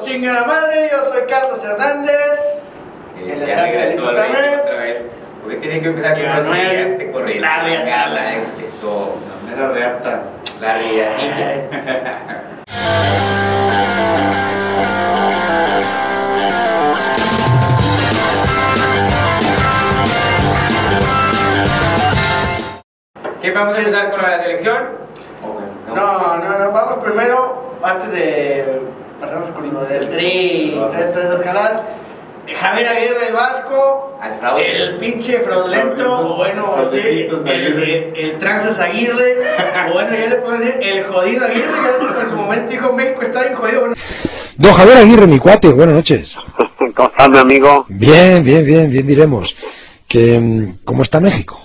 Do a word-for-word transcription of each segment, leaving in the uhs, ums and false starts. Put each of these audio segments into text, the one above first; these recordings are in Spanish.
chingada madre, yo soy Carlos Hernández. Eh, el ya regresó al otra vez. Porque tiene que empezar con los días este corrido. La riata. La exceso. La mera reata. La riatilla. ¿Qué vamos a empezar con la selección? No, no, no, vamos primero, antes de pasarnos con lo del tri y todas esas jaladas. Javier Aguirre, el Vasco, el pinche fraudulento, o bueno, sí, el, el, el Tranzas Aguirre, o bueno, ya le puedo decir, el jodido Aguirre, que en su momento dijo México está bien jodido. Bueno. Don Javier Aguirre, mi cuate, buenas noches. ¿Cómo estás, mi amigo? Bien, bien, bien, bien diremos. Que, ¿cómo está México?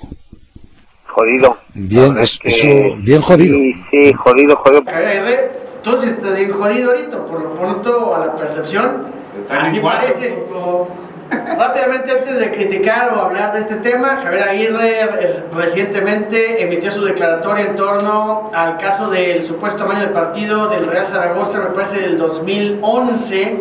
Jodido. Bien, es, que... eso, bien jodido. Sí, sí, jodido, jodido. Javier Aguirre, tú sí estás bien jodido ahorita, por lo pronto a la percepción. Así parece. Rápidamente, antes de criticar o hablar de este tema, Javier Aguirre recientemente emitió su declaratoria en torno al caso del supuesto amaño del partido del Real Zaragoza, me parece del dos mil once,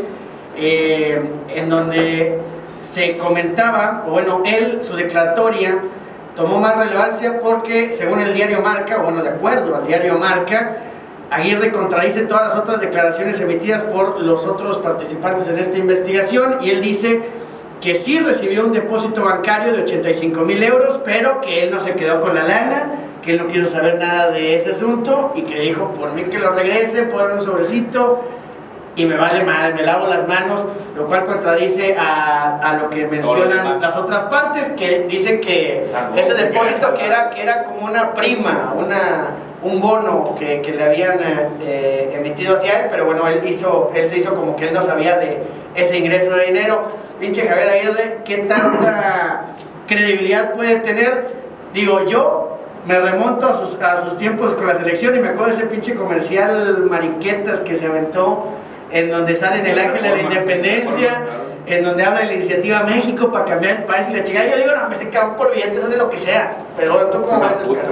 eh, en donde se comentaba, o bueno, él, su declaratoria tomó más relevancia porque, según el diario Marca, o bueno, de acuerdo al diario Marca, Aguirre contradice todas las otras declaraciones emitidas por los otros participantes en esta investigación, y él dice que sí recibió un depósito bancario de ochenta y cinco mil euros, pero que él no se quedó con la lana, que él no quiso saber nada de ese asunto y que dijo, por mí que lo regrese, ponle un sobrecito y me vale madre, me lavo las manos, lo cual contradice a, a lo que mencionan las otras partes, que dicen que ese depósito que era, que era como una prima, una, un bono que, que le habían eh, emitido hacia él, pero bueno, él, hizo, él se hizo como que él no sabía de ese ingreso de dinero. Pinche Javier Aguirre, ¿qué tanta credibilidad puede tener? Digo, yo me remonto a sus, a sus tiempos con la selección y me acuerdo de ese pinche comercial mariquetas que se aventó, en donde sale en el Ángel de la Independencia, en donde habla de la iniciativa México para cambiar el país y la chingada. Yo digo, no, me se cagan por billetes, hace lo que sea, pero tú cómo vas a hacer.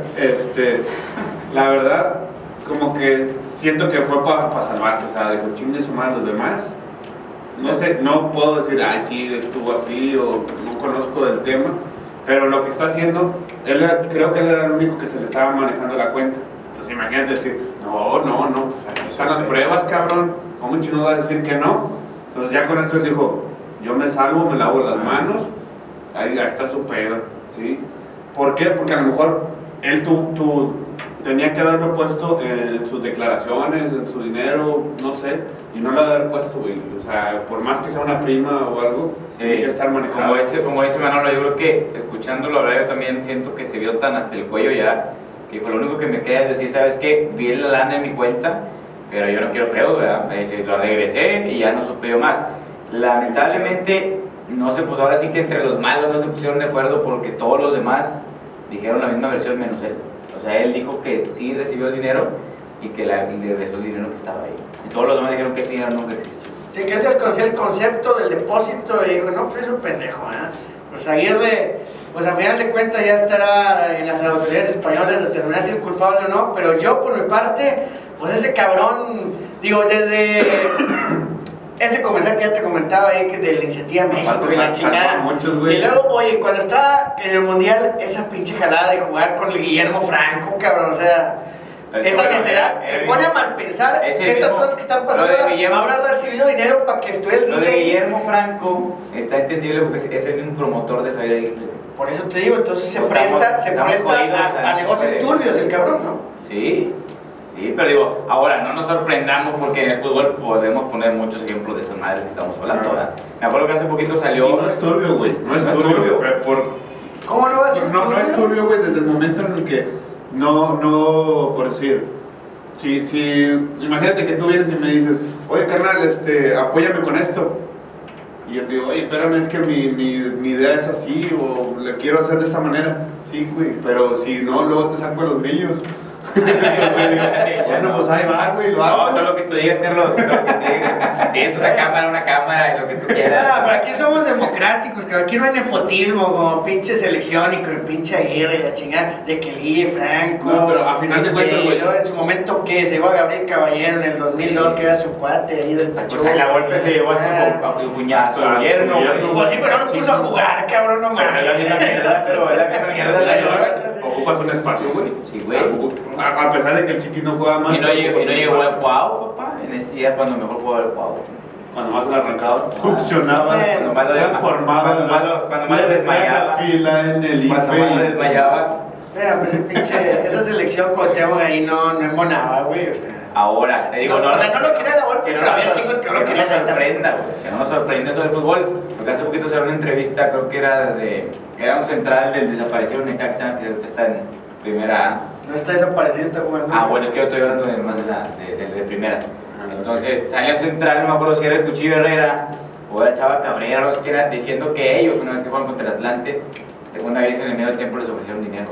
Este, la verdad, como que siento que fue para pa salvarse, o sea, de cochín de su madre los demás. No sé, no puedo decir, ay, sí, estuvo así, o no conozco del tema, pero lo que está haciendo, él, creo que él era el único que se le estaba manejando la cuenta. Entonces imagínate decir, no, no, no, pues aquí están las pruebas, cabrón. ¿Cómo un chino va a decir que no? Entonces ya con esto él dijo, yo me salvo, me lavo las manos, ahí está su pedo, ¿sí? ¿Por qué? Porque a lo mejor él tu, tu, tenía que haberlo puesto en sus declaraciones, en su dinero, no sé, y no lo haber puesto, güey. O sea, por más que sea una prima o algo, sí, tiene que estar manejado. Como dice, como dice Manolo, yo creo que escuchándolo hablar yo también siento que se vio tan hasta el cuello ya, que dijo, lo único que me queda es decir, ¿sabes qué? Vi la lana en mi cuenta, pero yo no quiero pedos, ¿verdad? Me dice, lo regresé y ya no supe yo más. Lamentablemente, no se puso, ahora sí que entre los malos no se pusieron de acuerdo porque todos los demás dijeron la misma versión menos él. O sea, él dijo que sí recibió el dinero y que la, le regresó el dinero que estaba ahí. Y todos los demás dijeron que ese dinero nunca existió. Sí, que él desconocía el concepto del depósito y dijo, no, pues es un pendejo, ¿eh? Pues Aguirre, pues a final de cuentas ya estará en las autoridades españolas determinar si es culpable o no, pero yo por mi parte, pues ese cabrón, digo, desde ese comercial que ya te comentaba ahí, que de la iniciativa México y la chingada, muchos, y luego, oye, cuando estaba en el Mundial, esa pinche jalada de jugar con el Guillermo Franco, cabrón, o sea, es esa necesidad, te pone a mal pensar estas mismo, cosas que están pasando, ahora, Guillermo, habrá recibido dinero para que esté el Lo de Guillermo Franco está entendible porque es el mismo promotor de Javier Aguirre. Por eso te digo, entonces se estamos, presta, se presta jodidos, a, a negocios turbios el cabrón, ¿no? Sí, sí, pero digo, ahora no nos sorprendamos porque en el fútbol podemos poner muchos ejemplos de esas madres que estamos hablando, ¿verdad? Me acuerdo que hace poquito salió... Y no es turbio, güey, no es no turbio, turbio. Pero por... ¿Cómo no va a ser no, turbio? No es turbio, güey, desde el momento en el que no, no, por decir, si, si, imagínate que tú vienes y me dices, oye, carnal, este, apóyame con esto. Y yo te digo, oye, espérame, es que mi, mi, mi idea es así, o le quiero hacer de esta manera. Sí, güey, pero si no, luego te saco los grillos. Entonces, bueno, pues ahí va, güey, lo hago. No, todo lo que tú digas, Carlos, todo lo que te digas. Sí, es una cámara, una cámara, y lo que tú quieras. Ah, pero aquí somos democráticos, que aquí no hay nepotismo, como pinche selección y con el pinche Aguirre y la chingada de que Lille, Franco. No, pero a final de este, cuentas, güey. luego en su momento, ¿qué? Se llevó a Gabriel Caballero en el dos mil dos, que era su cuate ahí del Pachuca. O sea, la golpe se llevó a su, a su cuñazo, a su yerno, yerno. güey. Pues sí, pero no lo puso a jugar, cabrón, no Bueno, mames. es la misma mierda, pero es la misma mierda. la verdad. Ocupas un espacio, güey. Sí, güey. A, a pesar de que el Chiqui no juega mal. Y no llegó, y no llegó pues, el Cuau, papá, en ese día cuando mejor jugaba el Cuau. Cuando más le arrancabas, succionabas, Bueno, más lo- transformabas, cuando más lo- cuando más lo desmayabas. fila en el Cuando I F E. más lo desmayabas. Mira, pues el pinche, esa selección con Teo ahí no, no embonaba, güey, o sea. Ahora, te digo, No, no, o sea, no lo quería la golpe, que no pero nos había sor- chingos que no lo que querían nos ahí también. sorprenda, güey, que no nos sorprenda sobre el fútbol. Porque hace poquito se dio una entrevista, creo que era de, era un central del desaparecido Necaxa, que ahorita está en primera A. No está desaparecido, está jugando. Ah, bueno, es que yo estoy hablando de más de la de, de, de primera. Entonces, salió central, no me acuerdo si era el Cuchillo Herrera o era Chava Cabrera, no sé quién era, diciendo que ellos, una vez que fueron contra el Atlante, una vez en el medio del tiempo les ofrecieron dinero.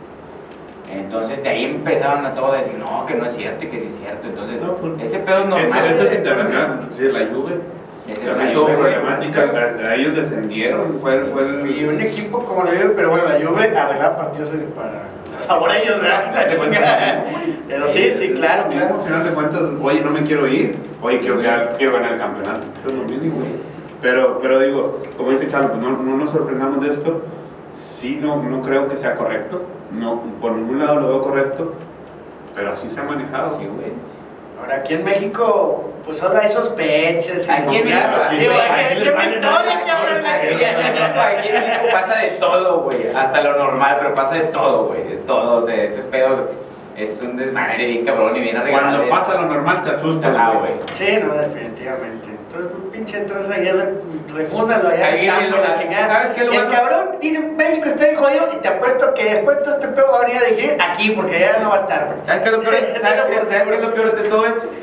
Entonces, de ahí empezaron a todos a decir, no, que no es cierto y que sí es cierto. Entonces, No, pues, ese pedo es normal. Eso, eso es güey. internacional, sí, la Juve. Ese era También la tuvo Juve, problemática, a, a ellos descendieron, fue, fue el... Y un equipo como la Juve, pero bueno, la Juve arreglaba partidos para favor a ellos, ¿verdad? La chingada. Pero sí, sí, claro, claro. Al final de cuentas, oye, no me quiero ir, oye, quiero, quiero, quiero ganar el campeonato, eso es lo mínimo. Pero, pero digo, como dice Chalo, pues no, no nos sorprendamos de esto, sí, no, no creo que sea correcto, no, por ningún lado lo veo correcto, pero así se ha manejado. Sí, güey. Ahora aquí en México, pues ahora hay sospechas. y Aquí en ya, México, aquí, digo, güey, aquí- aquí aquí les en vale Victoria, madre, cabrón, la Aquí en chingada. México, aquí en México pasa de todo, güey. Hasta lo normal, pero pasa de todo, güey. De todo, de esos pedos. Es un desmadre bien cabrón y bien arreglado. Cuando pasa lo normal te asustas, Ah, güey. güey. Sí, no, definitivamente. Entonces, pues, pinche entras ahí, re- refúndalo allá en Ahí el campo, viene la la- chingada. ¿sabes qué es lo El bueno? cabrón dice, México está bien jodido, y te apuesto que después todo este pedo va a venir a dirigir aquí, porque ya no va a estar. güey. ¿Sabes qué es lo peor? ¿Sabes qué, ¿sabes qué es lo peor de todo esto?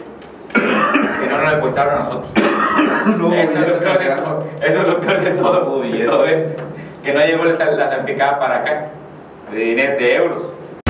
Que no nos depositaron a nosotros. No, Eso es ya lo te peor de cargaron. todo. Eso es lo peor de todo. Hubo de todo eso. Que no llegó la, sal- la salpicada para acá. De dinero, de euros.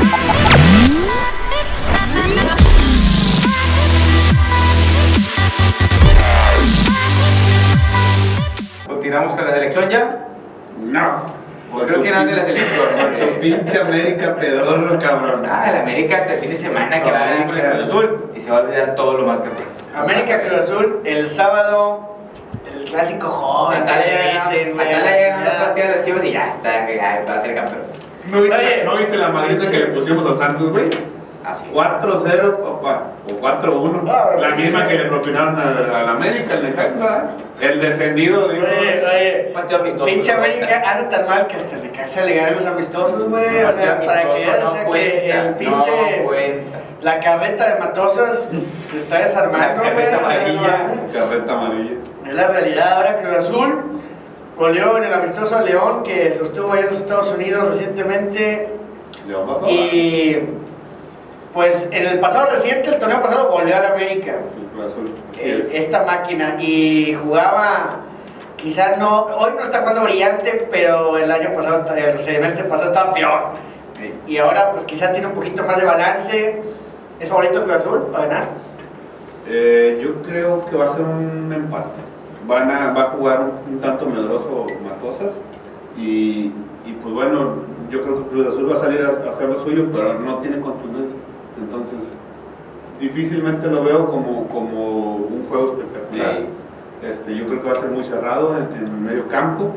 ¿Continuamos con la selección ya? No. Pues creo que eran de la selección. Tu porque- pinche América pedorro, cabrón. Ah, el América este fin de semana que va a ganar con el Cruz Azul y se va a olvidar todo lo mal que fue. América Cruz Azul, el sábado, el clásico joven. Matala que ya dicen, güey, Matala la ya ganó la chingada. partida de las Chivas y ya está, que ya va a ser campeón. ¿No viste, Oye. ¿no viste la madrina que le pusimos a Santos, güey? Así. cuatro cero, papá. O cuatro uno. No, La güey. misma que le propinaron al, al América, el Necaxa. El descendido, digo. Oye, oye, Partido amistoso. pinche América anda tan mal que hasta le casa le ganan los amistosos, güey. O Partido sea, para que amistoso, veas, o no sea, cuenta, que el pinche. no cuenta. La carreta de Matosas se está desarmando, La güey. carreta o sea, amarilla. no mames. Carreta amarilla. Es la realidad. Ahora Cruz Azul goleó en el amistoso al León, que sostuvo allá en los Estados Unidos recientemente. León, papá. Y pues en el pasado reciente, el torneo pasado, goleó al América. El Cruz Azul. Así el- es. esta máquina. Y jugaba, quizás no, hoy no está jugando brillante, pero el año pasado, hasta el semestre pasado estaba peor. Y ahora pues quizá tiene un poquito más de balance. ¿Es favorito Cruz Azul para ganar? Eh, yo creo que va a ser un empate. Van a, va a jugar un, un tanto medroso Matosas. Y, y pues bueno, yo creo que Cruz Azul va a salir a, a hacer lo suyo, pero no tiene contundencia. Entonces, difícilmente lo veo como, como un juego espectacular. Sí. Este, yo creo que va a ser muy cerrado en, en medio campo.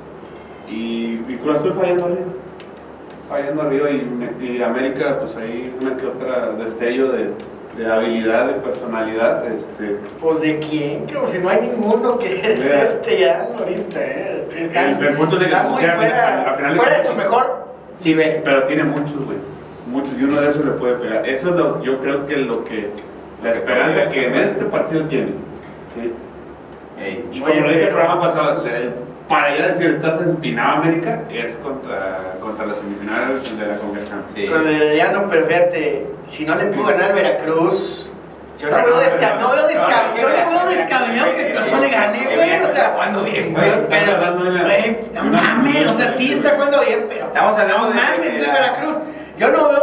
Y, y Cruz Azul fallando arriba. Fallando arriba y, y América, pues ahí una que otra destello de, de habilidad, de personalidad. Este, Pues de quién, creo, si no hay ninguno que esté Vea. estellando ahorita, eh. Sí, están, El- el punto es de que están muy como quiera, fuera, al- al final de fuera de cuentas- su mejor. Sí, ve. pero tiene muchos, güey. Muchos, y uno de esos le puede pegar. Eso es lo, yo creo que lo que, la esperanza que en este partido tiene. ¿Sí? Ey. Y Oye, como lo dije en el pero- programa pasado, el- para ya decir estás empinado América, es contra, contra las semifinales de la Convención. Sí. Con el Herediano, pero fíjate, si no le pudo ganar al Veracruz, yo no No, veo no, desca- no veo no, desca- no, yo no veo no, descabellado no, que no, Cruz Azul le gane, no, güey, no, o sea, está jugando bien, güey, güey. pero, Estás hablando de la- güey, no una- mames, o sea, sí está jugando bien, pero Estamos hablando no de- mames, de es el la- Veracruz. Yo no veo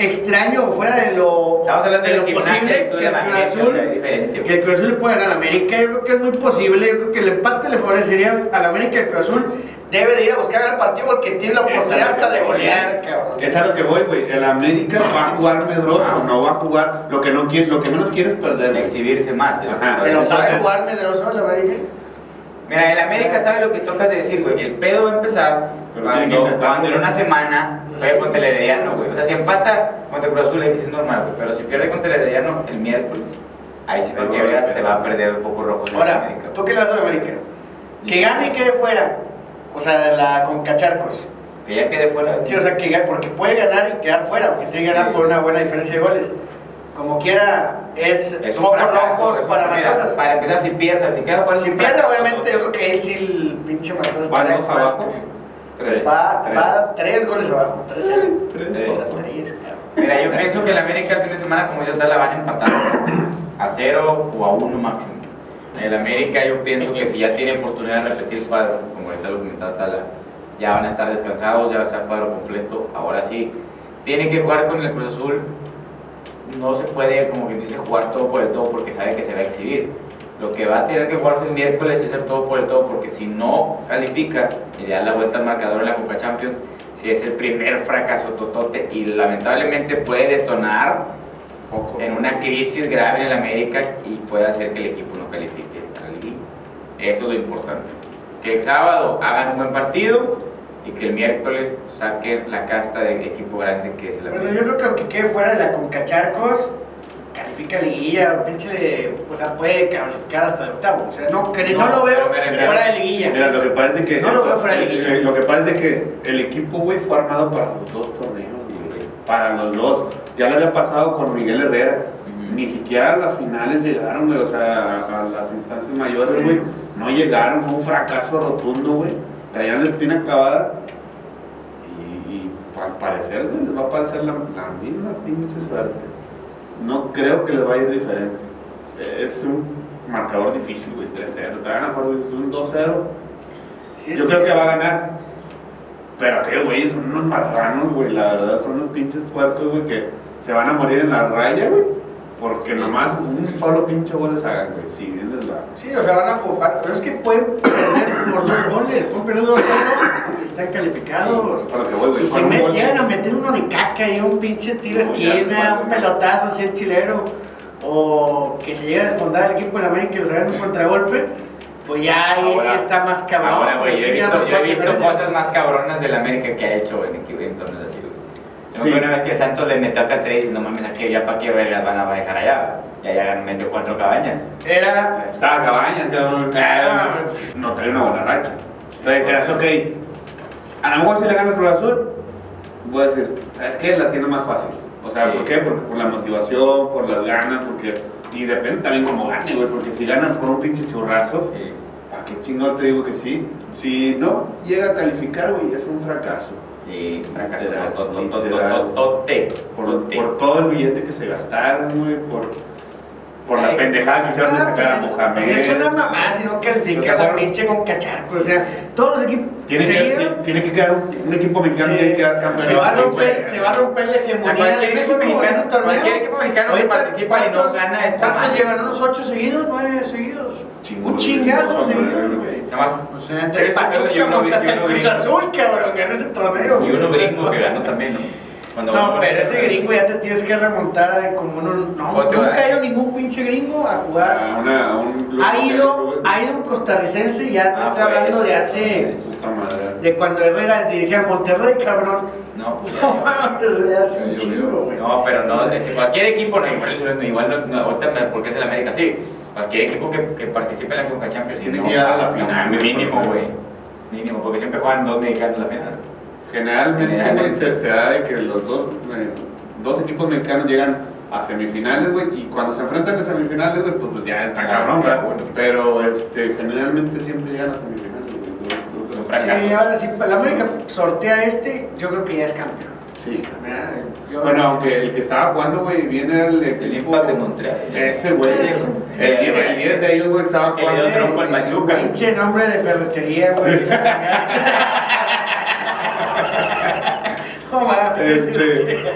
extraño o fuera de lo, Estamos hablando de de lo gimnasia posible y tú que de el Cruz magnesia, Azul, o sea, es diferente, que el Cruz Azul le pueda ganar a América. Yo creo que es muy posible. Yo creo que el empate le favorecería al América. El Cruz Azul debe de ir a buscar el partido porque tiene la oportunidad hasta de golear, cabrón. Es a lo que voy, güey. El América va a jugar medroso, no va a jugar. Lo que, no quiere, lo que menos quiere es perder, güey. Exhibirse más. ¿eh? Ajá. Pero sabe Entonces- jugar medroso el América. Mira, el América sabe lo que tocas de decir, güey. El pedo va a empezar Pero tiene que cuando, intentar, cuando en güey. una semana juegue contra el Herediano, güey. O sea, si empata contra el Cruz Azul, es normal, güey. Pero si pierde contra el Herediano el miércoles, ahí sí Ah, que no, veas, no, se va a perder el foco rojo de Ahora, América. ¿tú qué le vas al América? Que gane y quede fuera. O sea, de la Concacharcos. Que ya quede fuera. Sí, o sea, que gane, porque puede ganar y quedar fuera, porque tiene que ganar Sí. por una buena diferencia de goles. Como quiera, es, Es un focos fracaso, rojos es un- para mira, Matosas. Para empezar, si pierdes, si queda fuera, Si es un pierde, fracaso obviamente, yo total. creo que él sí, el pinche Matosas ¿Va está dos más- abajo? Tres. Va, Tres. va tres goles abajo. Tres, Tres. tres, Tres. tres, cabrón. Mira, yo pienso que el América el fin de semana, como ya está, la van a empatar a cero o a uno máximo. El América, yo pienso que si ya tiene oportunidad de repetir cuadro, como ahorita lo comentaba Tala, ya van a estar descansados, ya va a estar cuadro completo. Ahora sí, tiene que jugar con el Cruz Azul. No se puede, como quien dice, jugar todo por el todo porque sabe que se va a exhibir. Lo que va a tener que jugarse el miércoles es hacer todo por el todo, porque si no califica y le da la vuelta al marcador en la Copa Champions, si es el primer fracaso totote y lamentablemente puede detonar Foco. en una crisis grave en el América y puede hacer que el equipo no califique a la liguilla. Eso es lo importante. Que el sábado hagan un buen partido y que el miércoles saquen la casta de equipo grande que es el Bueno, América. yo creo que aunque quede fuera de la Concacharcos, califica liguilla, pinche de, o sea, puede calificar hasta de octavo. O sea, no, cre- no, No, lo veo pero me refiero- fuera de liguilla. Mira, lo que pasa es de que. No lo veo fuera de liguilla. eh, Lo que pasa es de que el equipo, güey, fue armado para los dos torneos, güey. Para los dos. Ya lo había pasado con Miguel Herrera. Ujú. Ni siquiera a las finales llegaron, güey. O sea, a, a las instancias mayores, güey. No llegaron. Fue un fracaso rotundo, güey. Traían la espina clavada. Y, y al parecer, güey, les va a parecer la, la misma pinche suerte. No creo que les vaya a ir diferente. Es un marcador difícil, güey, tres cero. Te van a jugar, güey, es un dos cero. Sí, es Yo creo que va a ganar. Pero aquellos güeyes son unos marranos, güey. La verdad, son unos pinches puercos, güey, que se van a morir en la raya, güey. Porque nomás un solo pinche gol les hagan, güey. Si bien les va. Sí, o sea, van a jugar, pero es que pueden perder por dos goles, pueden perder dos cero porque están calificados. Eso es a lo que voy, güey. Y si Con un me, gol- llegan a meter uno de caca y un pinche tiro No, esquina, ya, un ya. pelotazo así el chilero, o que se llegue a desfondar el equipo de la América y los hagan un contragolpe, pues ya ahí Ahora- sí está más cabrón. Ahora, güey, yo he Tiene visto, una yo he cuatro visto diferencia. cosas más cabronas del América que ha hecho en, equipo- en torneos así, güey. Yo Sí. me acuerdo una vez que Santos le metió acá tres y no mames, aquí ya para qué vergas van a dejar allá. Ya ya metió cuatro cabañas. Era. Estaba Cabañas, cabrón. Ah. No trae una buena racha. Entonces dijeras, ok, a lo mejor si le gana el Cruz Azul, voy a decir, ¿sabes qué? La tiene más fácil. O sea, Sí. ¿por qué? Porque por la motivación, por las ganas, porque. Y depende también cómo gane, güey, porque si ganas por un pinche churrazo, Sí. ¿para qué chingón te digo que sí? Si no llega a calificar, güey, es un fracaso. Sí, fracaso. Literal, Totote. literal. Totote. Por, Totote. por todo el billete que se gastaron, güey, por, por la Ay, pendejada que hicieron de Ah, pues sacar a es, Mohamed. pues es una mamá si no califica O sea, la fueron- pinche con cacharco. O sea, todos los equipos. Tiene que, seguían- tiene- tiene que quedar un, un equipo mexicano, Sí, tiene que quedar campeón. se va a de romper, fútbol. se va a romper la A hegemonía de cualquier equipo México en ese mexicano, torneo. cualquier equipo mexicano que Ahorita, participa y no ¿cuántos- gana esta ¿Cuántos madre? llevan? ¿Unos ocho seguidos? ¿Nueve seguidos? Chingón, Un chingazo güey. seguido, güey. Nada más. O sea, entre Tres Pachuca, y uno- Monterrey, y uno Cruz gringo. Azul, cabrón, ganó ese torneo. Y uno gringo que ganó también, ¿no? Cuando No, ganó- pero ese gringo ya te tienes que remontar a como uno. No, Otro, nunca ¿eh? ha ido ningún pinche gringo a jugar. A una- a un club Ha que- ido, ha ido un costarricense, ya te Ah, estoy fue hablando ese, de hace. entonces. Puta madre. De cuando Herrera dirigía a Monterrey, cabrón. No, pues No ya. mames, de hace un Yo- chingo, yo- güey. No, pero no, este, cualquier equipo, no, igual, igual no, no, ahorita me- porque es el América, sí. Cualquier equipo que, que participe en la Conca Champions Tiene tiene que que llegar a la no, final, mínimo, güey. güey. Mínimo, porque siempre juegan dos mexicanos la final. Generalmente, Generalmente. güey, se, se da de que los dos, eh, dos equipos mexicanos llegan a semifinales, güey, y cuando se enfrentan en semifinales, güey, pues, pues ya está Ah, cabrón, ya, ¿verdad? bueno. Pero este, generalmente siempre llegan a semifinales, güey. Los- los de los Fracaso. Sí, ahora sí, el América sortea este, yo creo que ya es campeón. Sí. ¿Verdad? Yo- Bueno, aunque el que estaba jugando, güey, viene el, el El equipo Impact de Montreal. Ese, güey, Eso. el, el diez de ellos, güey, estaba Que le jugando. dio trompo al Pachuca. Pinche nombre de ferretería, güey. la chingada. No mames. Este,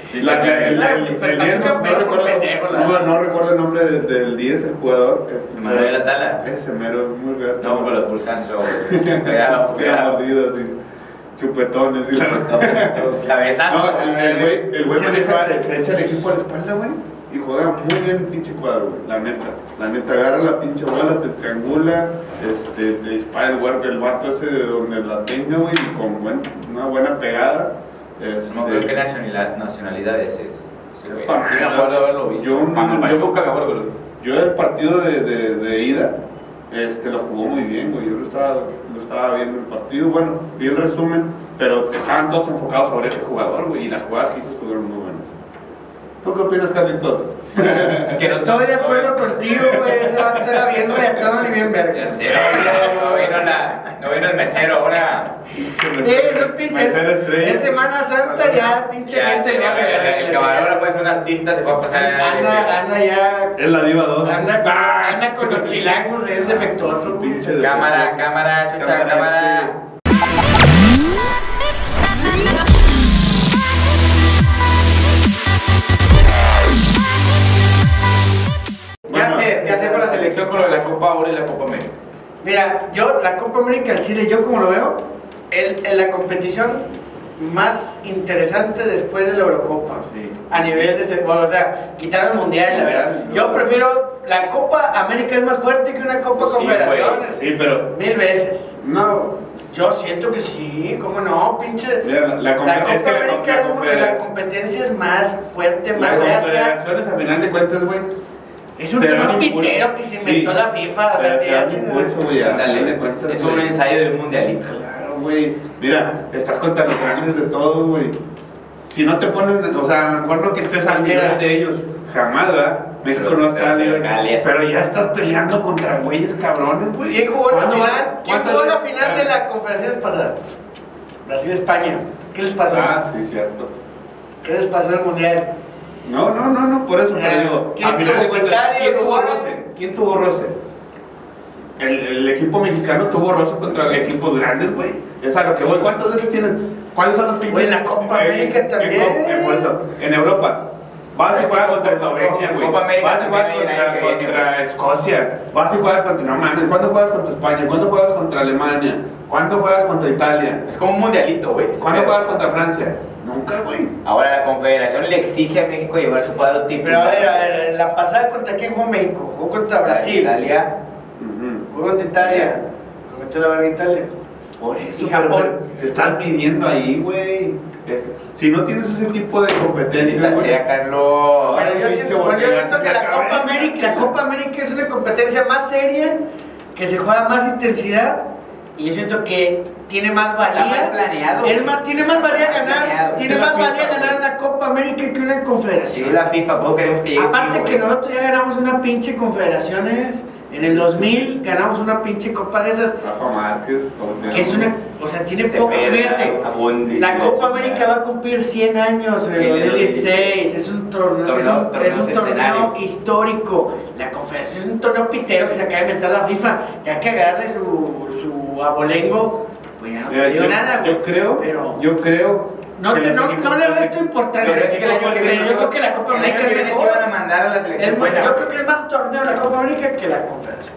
Y la, el, el, el, el diez, no, no, recuerdo, no, no recuerdo el nombre del, del diez, el jugador. Este, Manuel Atala. Ese mero, muy real. No, con los pulsantes. Cuidado, cuidado. Mordidos y chupetones y la cabezazo. No, el güey, el güey se, se echa el equipo a la espalda, güey. Y juega muy bien el pinche cuadro, güey. La neta. La neta, agarra la pinche bola, te triangula, este, te dispara el, güey, el vato ese de donde la tenga, güey, y con buen, una buena pegada. Este, no creo que nacionalidad, nacionalidad es ese. Sí, me no, acuerdo de haberlo visto. Yo, Cuando Pachuca, me acuerdo. Yo el partido de, de, de ida, este, lo jugó muy bien, güey. Yo lo estaba, lo estaba viendo el partido, bueno, vi el resumen, pero estaban todos enfocados sobre ese jugador, güey, y las jugadas que hizo estuvieron muy buenas. ¿Tú qué opinas, Carlitos? Es que no estoy de acuerdo contigo, güey. Ese vato era bien reatón y bien verga. No vino, la, no vino el mesero ahora. Eso, pinche. Es Semana Santa, ya, pinche ya, gente. Ya, ya, el camarógrafo es un artista, se fue a pasar en Anda, anda ya. Es la diva dos. Anda, ah, anda con los chilangos, es defectuoso. Pinche cámara, defectuoso. cámara, chucha, cámara. cámara. ¿Qué hacer? ¿Qué hacer con la selección con lo de la Copa Oro y la Copa América? Mira, yo, la Copa América al Chile, yo como lo veo, el, el, la competición más interesante después de la Eurocopa. Sí. A nivel de, bueno, o sea, quitar el Mundial, la verdad. Yo prefiero, la Copa América es más fuerte que una Copa sí, Confederaciones. Sí, pero... Mil veces. No. Yo siento que sí, ¿cómo no? Pinche. Mira, la, la, la Copa es que América la, la, la, la competencia es más fuerte, más recia. Las confederaciones, a final de cuentas, güey. Es un tema pitero que se inventó sí, la FIFA, o sea, te da impulso, güey. Es un ensayo del mundialito. Claro, güey. Mira, estás contra los grandes de todos, güey. Si no te pones, o sea, a lo mejor no que estés al nivel de ellos, jamás, ¿verdad? México no está al nivel, pero ya estás peleando contra güeyes cabrones, güey. ¿Quién jugó la final? ¿Quién jugó la final de la Confederaciones pasada? Brasil-España. ¿Qué les pasó? Ah, sí, cierto. ¿Qué les pasó en el mundial? No, no, no, no, por eso te eh, digo. A final de cuentas, ¿quién tuvo roce? ¿Quién tuvo roce? El, el equipo mexicano tuvo roce contra equipos grandes, güey. Es a lo que voy. ¿Cuántas veces tienen? ¿Cuáles son los pinches? Pues la Copa América en, también. En, en, por eso, en Europa. Vas y juegas contra Eslovenia, güey. Vas y juegas contra, contra Escocia. Vas y juegas contra... No mames, ¿cuándo juegas contra España? ¿Cuándo juegas contra Alemania? ¿Cuándo juegas contra Italia? Es como un mundialito, güey. ¿Cuándo juegas contra Francia? Nunca, güey. Ahora la Confederación le exige a México llevar su cuadro tipo. Pero a ver, a ver, la pasada contra quién jugó México? Jugó contra Brasil. Italia. Uh-huh. Jugó contra Italia. ¿Cómo metió la verga Italia? Por eso. Y Japón. Te están midiendo ahí, güey. Si no tienes ese tipo de competencia, güey. Carlos. Pero yo siento, bueno, yo siento que la Copa América, la Copa América es una competencia más seria, que se juega más intensidad. Y yo siento que tiene más valía. Está mal planeado. Es más, tiene más valía ganar. Planeado. Tiene más FIFA, valía ganar una Copa América que una confederación. Sí, la FIFA, ¿puedo queremos que llegue? Aparte que nosotros ya ganamos una pinche confederaciones. En el dos mil ganamos una pinche copa de esas. Rafa Márquez, que es una, o sea, tiene poco, fíjate. La Copa América va a cumplir cien años en el dos mil dieciséis. Es un torneo, torneo, es un, torneo, es un torneo histórico. La confederación es un torneo pitero que se acaba de inventar la FIFA. Ya que agarre su, su abolengo, pues ya no te digo nada. Yo creo, pero yo creo. No, te, no, no le resto importancia. Pero es que el año que viene, yo creo que la Copa América es mejor. Se van a mandar a la selección. Es, bueno, yo creo que es más torneo la Copa América que la Confederación.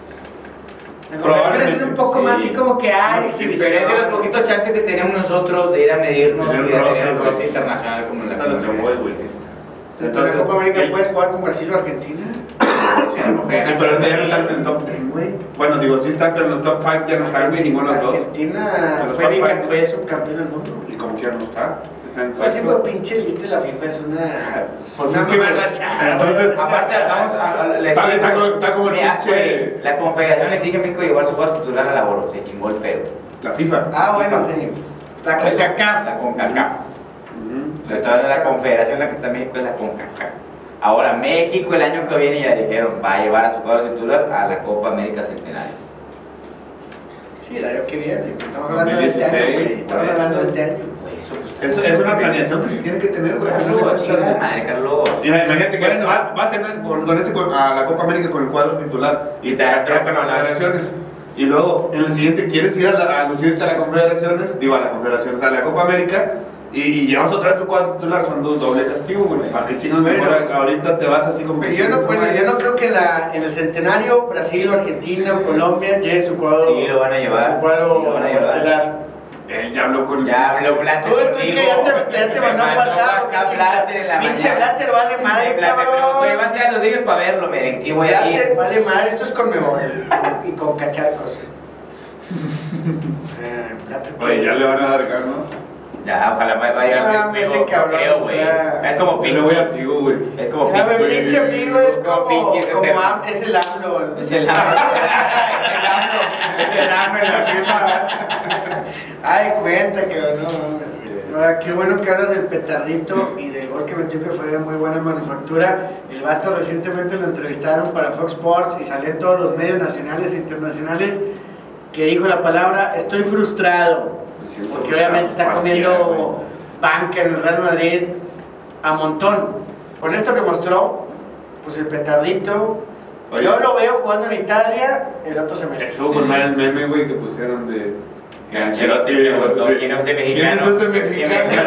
La Confederación es un poco sí. más así como que hay exhibición. Pero es de los poquitos chances que tenemos nosotros de ir a medirnos y de tener un roce internacional como la Copa América. Entonces, la Copa América puedes jugar con Brasil o Argentina. Sí, pero ya no están en el top diez, güey. Bueno, digo, sí están, pero en el top cinco ya no están, güey, ninguno de los dos. Argentina fue, fue subcampeón del mundo. ¿Y como quiera no está? Pues sí, pero pinche lista la FIFA es una... Pues es que... Entonces... Aparte, vamos a... a está, está, como, está como el pinche... La Confederación le exige a México llevar su jugador titular a la Oro. Se chingó el pedo. La FIFA. Ah, bueno, sí. La CONCACAF. La CONCACAF. Entonces la Confederación la que está en México es la CONCACAF. Ahora México el año que viene ya dijeron va a llevar a su jugador titular a la Copa América Centenario. Sí, el año que viene. Estamos hablando de este año, güey. Estamos hablando de este año. Eso es una planeación que se tiene que tener, güey. Carlos, chingada madre, Carlos. Imagínate que bueno, va, va a ser con, con ese, con, a la Copa América con el cuadro titular y te hace con las federaciones. Y luego en el siguiente quieres ir a, la, a lucirte a las confederaciones, digo a las confederaciones, a la Copa América Y, y llevas otra vez tu cuadro titular, son dos doble castigo, güey. ¿Para qué chingados Bueno, mejor ahorita te vas así con yo no, bueno, yo no creo que la, en el centenario Brasil o Argentina o Colombia lleve su cuadro, Sí, lo van a llevar. su cuadro Sí, lo van a llevar. estelar. Él ya habló con Ya habló Blatter Tú, tú contigo. que ya te, ya te Me mandó un WhatsApp, pinche- Blatter en la pinche mañana. Blatter vale madre, Me Blatter preguntó, ¿y cabrón. vas a ir a los Tigres para verlo? Me dijo, sí, voy a Blatter ir. vale madre, esto es con Mebol y con cacharcos. Eh, Blatter, Oye, ya le van a dar gano. Ya, ojalá vaya a ir Ah, al ese Figo, no cabrón, creo, güey. ya. Es como Yo Pinky. le voy a Figo, güey. Es como Ya, Pinky. me pinche Figo es Como como, Pinky, es como eterno. am- es el AMLO. Es el amo. Es el amo en la firma. Ay, cuenta que no mames. Ahora, qué bueno que hablas del petardito y del gol que metió, que fue de muy buena manufactura. El vato recientemente lo entrevistaron para Fox Sports y salió en todos los medios nacionales e internacionales que dijo la palabra estoy frustrado, porque obviamente está comiendo banca en el Real Madrid a montón. Con esto que mostró, pues el petardito, Oye. yo lo veo jugando en Italia el otro semestre. Estuvo con mal el meme, güey, que pusieron de... que Ancelotti preguntó quién es ese mexicano. ¿Quién es ese mexicano?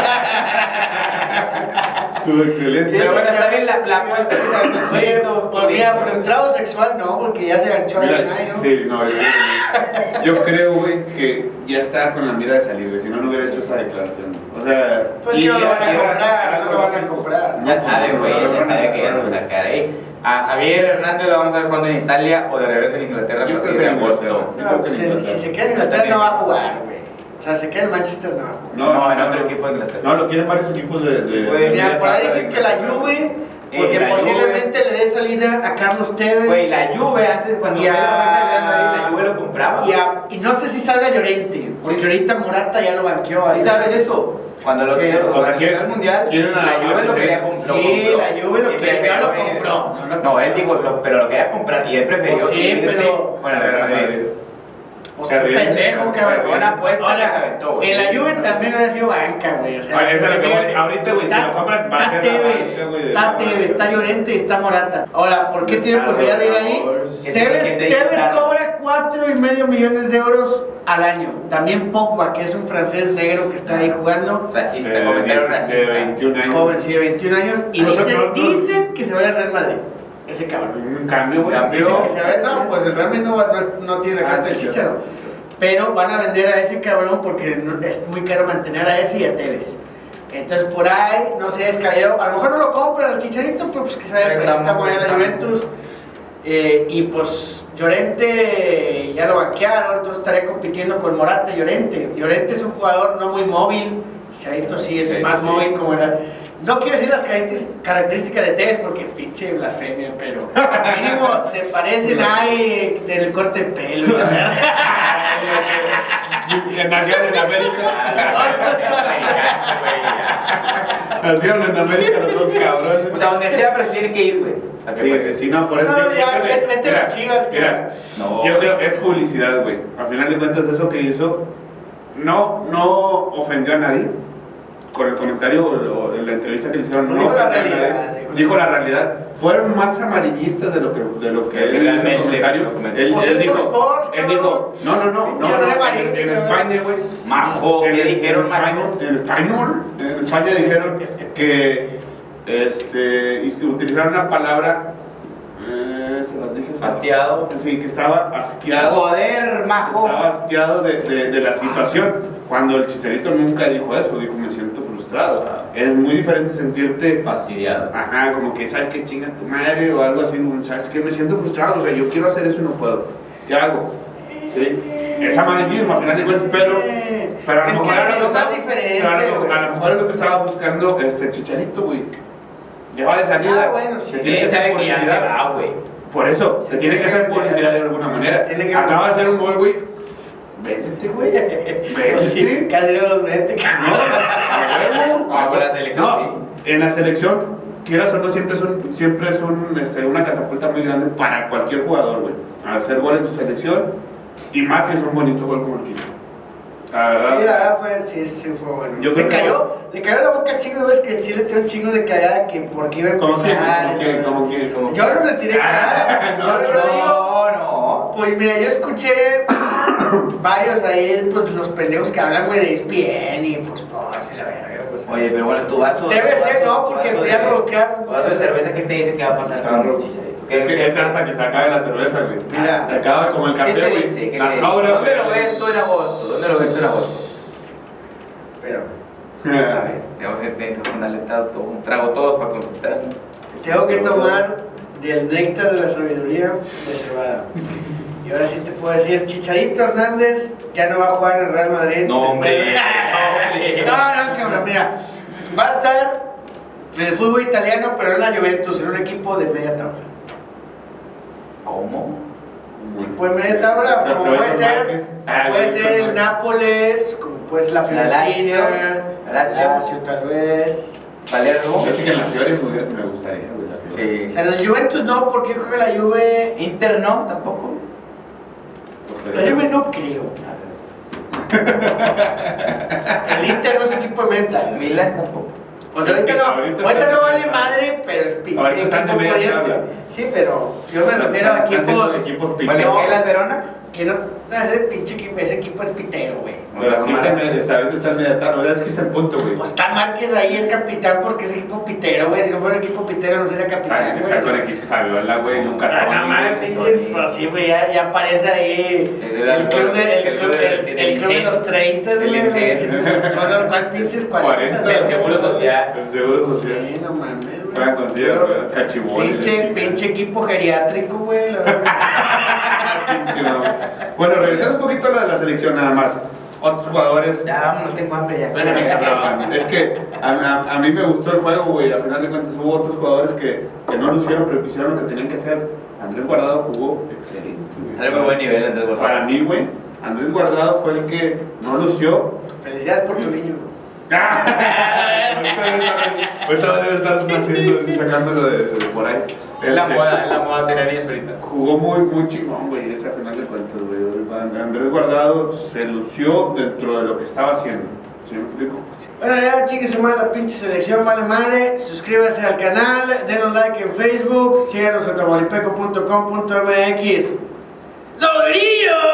Estuvo excelente. Pero bueno, está bien la, la apuesta que se aventó. Oye, Todo pues bien. mira, frustrado sexual no, porque ya se ganchó Mira, alguien ahí, ¿no? sí, no, yo, yo creo, güey, que ya estaba con la mira de salir, güey, si no, no hubiera hecho esa declaración. O sea... Pues y que no lo ya van a era- comprar, era no lo van a como- comprar. Ya sabe, güey, ya sabe que ya lo sacaré. A Javier Hernández lo vamos a ver jugando en Italia o de regreso en Inglaterra. Yo a creo partir que de en agosto. Inglaterra. No, pues si, si se queda en Inglaterra no va a jugar, güey. O sea, se queda en Manchester no va a jugar. No, en otro equipo de Inglaterra. No, lo quieren varios equipos de... de Güey, de- Mira, por ahí dicen que la Juve, porque Eh, la posiblemente le dé salida a Carlos Tevez. Güey, la Juve antes, cuando Y fue a- la oferta del Real Madrid, la Juve lo compraba. Y, a- y no sé si salga Llorente, porque Sí. ahorita Morata ya lo banqueó ahí. ¿Sí sabes eso? Cuando lo ¿Qué? quiero, O sea, cuando el quieren- mundial, quieren a la Juve lo Manchester. quería comprar. Sí, la Juve lo quería, no lo compró. No, lo No, él dijo, lo- pero lo quería comprar y él prefirió Pues sí, irse pero- con el Real Madrid. Pues qué pendejo, cabrón. Fue una apuesta Ahora, que se aventó, güey. en la Juve también hubiera sido banca, güey. O sea, Ay, esa es lo que fíjate, voy- ahorita, güey, si está- lo compran, va a está ser la Tevez, banca, güey, de está la Tevez, banca. está Llorente y está Morata. Ahora, ¿por qué tiene Claro, posibilidad de ir claro. ahí? Que Tevez, te- que te Tevez dictaron. cobra cuatro y medio millones de euros al año. También Pogba, que es un francés negro que está ahí jugando. Racista, de- comentario de racista. veintiún años. Joven, sí, de veintiún años. Y No sé, dicen, no, no. dicen que se va a ir al Real Madrid. Ese cabrón. Un cambio, güey. Cambio. Dicen que se va a ir. No, pues el Real Madrid no, va- no, no tiene la Ah, carta sí, del sí. Chicharo. Pero van a vender a ese cabrón porque no- es muy caro mantener a ese y a Tevez. Entonces por ahí, no sé, descabellado. A lo mejor no lo compran al Chicharito, pero pues que se vaya a Préstamo, préstamo allá a la préstamo. Juventus. Eh, y pues Llorente ya lo banquearon, entonces estaría compitiendo con Morata y Llorente. Llorente es un jugador no muy móvil, Chicharito sí es Sí, más sí. móvil como era. No quiero decir las características características de Tevez porque pinche blasfemia, pero mínimo se parecen ahí del corte de pelo. y la verdad. Nacieron en América. Nacieron en América los dos cabrones. Pues a donde sea, pero se tiene que ir, güey. A que Sí, juegue. sí, sí, no, por eso. No, yo- yo ya, creo que- vete- vete mira, las Chivas, Mira, cara. No. yo creo que es publicidad, güey. Al final de cuentas, eso que hizo no, no ofendió a nadie. Con el comentario o, o en la entrevista que le hicieron, no Dijo la ofendió a realidad, nadie. dijo. Dijo la realidad. Fueron más amarillistas de lo que, de lo que De él hizo en el realmente, comentario. lo comentó. Él, Pues él es dijo, Fox Sports, él cabrón. dijo, no, no, no, no, Pinche no, André en, Marín, en cabrón. España, güey. Majo, En- ¿qué en dijeron, español, macho? en español, en España dijeron que este, y utilizaron una palabra, eh, se las dije. se las- Hastiado. Sí, que estaba asqueado. Joder, majo. Estaba asqueado de, de, de la situación. Cuando el Chicharito nunca dijo eso, dijo me siento frustrado. Es muy diferente sentirte Fastidiado. ajá, como que sabes que chinga tu madre o algo así, como, sabes que me siento frustrado, o sea, yo quiero hacer eso y no puedo. ¿Qué hago? ¿Sí? Es amarillismo al final de cuentas, pero, pero a lo Es que mejor era es lo que más estaba- diferente, pero a lo- güey. a lo mejor es lo que estaba buscando este Chicharito, güey. Lleva de salida. Ah, bueno, sí. se tiene que Él hacer sabe que ya se publicidad. va, güey. Por eso, Se se tiene que hacer publicidad de alguna manera. Tiene que- Acaba de hacer un gol, güey. Véndete, güey. Véndete. Sí, casi los mete, No, cabrón. a huevo. Ah, con la selección, No, en la selección, quieras o no, siempre es, un, siempre es un, este, una catapulta muy grande para cualquier jugador, güey. Al hacer gol en su selección, y más si es un bonito gol como el que hizo. La Sí, verdad. la verdad fue, sí, sí fue bueno. Yo le, creo que cayó, le cayó la boca chingo, ves que Chile tiene un chingo de cagada que por qué iba a ¿Cómo que? empezar. ¿Cómo que? ¿Cómo que? ¿Cómo que? Yo no le tiré cagada. No, yo, no, yo digo, No, no. pues mira, yo escuché varios ahí, pues los pendejos que hablan, güey, de E S P N y Fox Sports y la verdad. Oye, pero bueno, tu vaso. Debe ser, vaso- no, porque vaso ya de- bloquearon. tu vaso de cerveza, ¿qué te dice que va a pasar con el Chicharito? ¿Qué- Es que qué- es hasta que se acabe la cerveza, güey. Mira. Se acaba como el ¿Qué café, te güey. dice? ¿Qué La te dice? sobra, ¿Dónde güey. lo ves tú en agosto? ¿Dónde lo ves tú en agosto? Pero A ver, tengo que pensar fundamental todo, un trago todos para contestar. tengo que tomar del néctar de la sabiduría de cebada. Y ahora sí te puedo decir, Chicharito Hernández ya no va a jugar en el Real Madrid. No, hombre. Después- No, no, cabrón, mira. Va a estar en el fútbol italiano, pero en la Juventus, en un equipo de media tabla. ¿Cómo? Tipo de media tabla, O sea, como se va puede con ser, Márquez. Ah, puede sí, ser el con Nápoles, como puede ser la La Fiorentina, Lazio, la Lazio. Lazio tal vez. ¿Palermo? Fíjate que en la Fiore me me gustaría, güey. la Fiore. O Sí. sea, en el Juventus no, porque yo creo que la Juve... Inter no, tampoco. Pues, La Juve no creo. El Inter no es equipo de meta. Milan tampoco. O sea, Es ahorita que no, ahorita ahorita están no de vale media madre, pero es pinche Ahorita están de equipo media pudiente. tabla. Sí, pero yo me Están- refiero a están siendo equipos equipos ¿Vale, piteros. qué, las Verona? que no, no, ese pinche equipo, ese equipo es pitero, güey. Pero sí está en media, está, ahorita está en media tarde. Es que es el punto, güey. Pues está Márquez ahí, es capitán porque es equipo pitero, güey. Si no fuera equipo pitero no sería capitán, Está con güey. equipo Saviola, güey. Luca Ah, no Toni, mames, güey. pinches, pues sí, güey, ya, ya aparece ahí Es de la- el club de, el el club, club el, del- el del club de Incen. los treinta, Del güey. Incen. No, no, ¿cuál pinches cuarenta? cuarenta. Del Seguro Social. El seguro social. Sí, no mames, güey. Juegan con silla, Pero, güey, cachibol, Pinche, sí, pinche equipo geriátrico, güey. la verdad. Pinche mamá. Bueno, revisando un poquito la, la selección nada más. Otros jugadores. Ya, vamos, no tengo hambre ya. Espérame, cabrón. Es que a, a- a mí me gustó el juego, güey. A final de cuentas hubo otros jugadores que, que no lo hicieron, pero que hicieron lo que tenían que hacer. Andrés Guardado jugó excelente, güey. Trae muy buen nivel, Andrés Guardado. Para mí, güey, Andrés Guardado fue el que no lució. Felicidades por tu niño, güey. Ahorita debe estar- ahorita debe estar naciendo, sacándolo de, de por ahí. Es la Este, moda, es la moda tener niños ahorita. Jugó muy, muy chingón, güey, ese a final de cuentas, güey. Andrés Guardado se lució dentro de lo que estaba haciendo. ¿Sí me explico? Bueno, ya, chicos, su madre, la pinche selección, vale madre. Suscríbase al canal, denos like en Facebook, síganos en tamaulipeco punto com punto m x. ¡Lo diría!